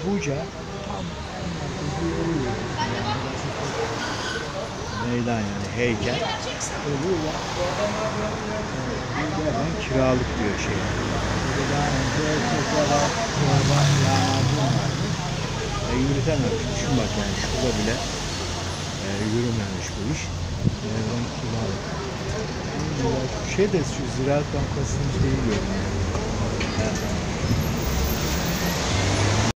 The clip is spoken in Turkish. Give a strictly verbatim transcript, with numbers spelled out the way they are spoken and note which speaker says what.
Speaker 1: Buca tam meydan yani heykel. Burada buradan kiralık diyor şey. Burada daha önce erkeklere çorba lahmacun vardı. E, yürütememiş. Düşün bak yani şurada bile e, yürümemiş bu iş. Meydan kiralık. Şey de şu Ziraat Bankası'nın şeyi görünüyor. Evet.